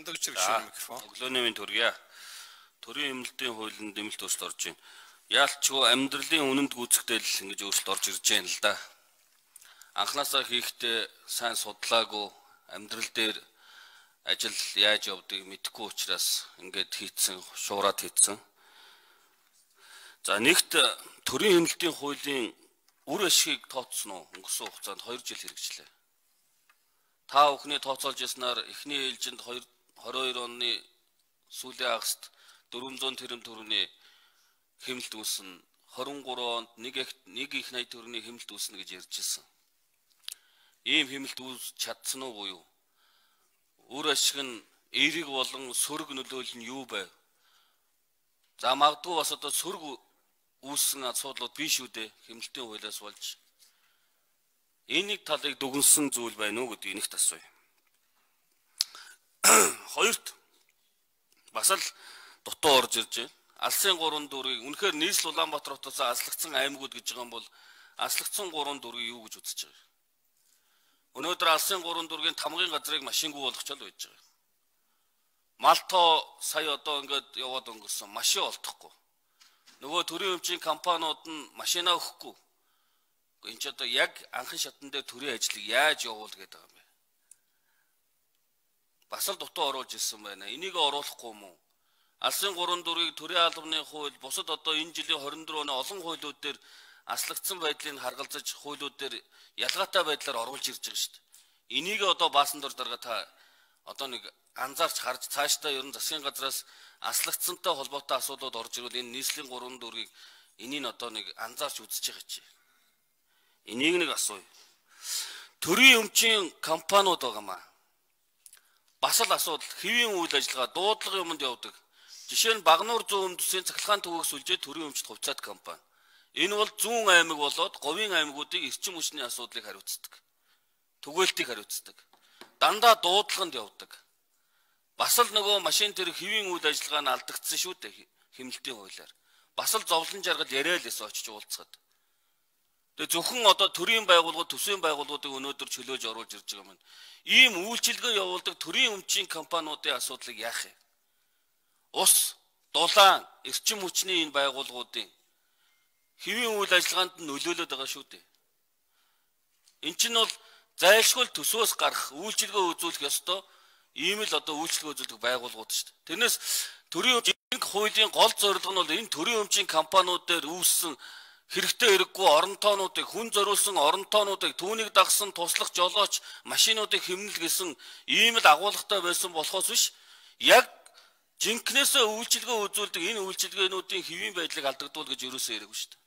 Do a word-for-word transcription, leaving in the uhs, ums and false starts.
Хандагч гişүүн микрофон. Өглөөний төргийа. Төрийн эмнэлтийн хуулийн дэмэлт өөрчлөлт орж байна. Яалтчгүй амьдралын үнэнд гүйцэтгэл ингэж өөрчлөлт орж ирж байна л да. Анхнаасаа хийхдээ сайн судлаагүй амьдрал дээр ажил яаж явдгийг мэдэхгүй учраас ингээд хийцэн, шуураад хийцэн. За нэгт төрийн эмнэлтийн хуулийн үр ашгийг тооцсон уу? Өнгөрсөн хугацаанд хоёр жил хэрэгжлээ. Та бүхний тооцоолж яснаар эхний ээлжинд двадцать двадцать deux оны сүүлийн хагаст дөрвөнзөөн тэрбум төгрөгийн хэмнэлт үүснэ. двадцать три онд нэг их нэг их найд төгрөгийн хэмнэлт үүснэ гэж ярьжсэн. Ийм хэмнэлт үүсч чадсан уу буюу? Үр ашиг нь эерэг болон сөрөг нөлөөлөл нь юу байв? За магадгүй бас одоо сөрөг үүссэн асуудлууд биш үү дээ хэмнэлтийн хуулиас болж. Энийг талыг дүгнсэн зүйл байна уу гэдгийг нэгт асууя. Хоёрт бас л дутуу орж ирж байна. Алсын гурван дүрийг үнэхээр нийслэл Улаанбаатар хотоос аслагдсан аймагуд гэж байгаа юм бол аслагдсан гурван дүрийг юу гэж үзэж байгаа? Өнөөдөр алсын гурван дүргийн тамгын газрыг машингүй болгочод байж байгаа. Малтоо сая одоо ингээд яваад өнгөрсөн машин олдохгүй. Нөгөө төрийн өмчийн компаниуд нь машина өгөхгүй. Энд ч одоо яг анхан шатан дээр төрийн ажлыг яаж явуул гэдэг юм бэ? Бас л дутуу оруулж ирсэн байна. Энийг оруулахгүй юм уу? Алсын гурван дүрийг төрийн албаны хууль, бусад одоо энэ жилийн двадцать четыре оны олон хуулиуд дээр аслагдсан байдлыг харгалзаж хуулиуд дээр ялгаатай байдлаар оруулж ирж байгаа шүү дээ. Энийг одоо баасан дор дарга та одоо нэг анзаарч харж цаашдаа ер нь засгийн газраас аслагдсантай холбоотой асуудлууд орж ирвэл энэ нийслэлийн гурван дүрийг энийг одоо нэг анзаарч үзэж байгаа чи. Энийг нэг асууя. Төрийн өмчийн компаниуд байгаамаа. Бас л асуудал хэвийн үйл ажиллагаа дуудлага юмд явдаг. Жишээ нь Багнуур зүүн төсвийн цахилгаан төвөөс үлжээ төрийн өмчт хувьцаат компани. Энэ бол зүүн аймаг болоод говийн аймагуудыг эрчим хүчний асуудлыг хариуцдаг. Түгээлтийг хариуцдаг. Дандаа дуудлаганд явдаг. Бас л нөгөө машин тэр хэвийн үйл ажиллагаа нь алдагдсан шүү дээ хэмнэлтийн хуулиар. Бас л зовлон жаргал яриа л эсэ очиж уулзахад. Тэгээ зөвхөн одоо төрийн байгууллагууд, төсвийн байгууллагуудыг өнөөдөр чөлөөж оруулж ирж байгаа юм. Ийм үйлчилгээ явуулдаг төрийн өмчийн компаниудын асуудлыг яах вэ? Ус, дулаан, эрчим хүчний энэ байгууллагуудын хэвийн үйл ажиллагаанд нөлөөлөд байгаа шүү дээ. Энд чинь бол зайлшгүй төсвөөс гарах, үйлчилгээ үзүүлэх ёстой ийм л одоо үйлчилгээ үзүүлдэг байгууллагууд шүү дээ. Тэрнээс төрийн өмчийн хуулийн гол зорилго нь бол энэ төрийн өмчийн компаниуд дээр үүссэн хэрэгтэй хэрэггүй оронтоонуудыг хүн зориулсан оронтоонуудыг түүнийг дагсан туслах жолооч машинуудыг хэмнэл гэсэн ийм л агуулгатай байсан болохоос биш яг жинкнээсээ үйлчилгээ үзүүлдэг энэ үйлчилгээнүүдийн хэвийн байдлыг алдагдуул гэж ерөөсөө яриаггүй шүү дээ.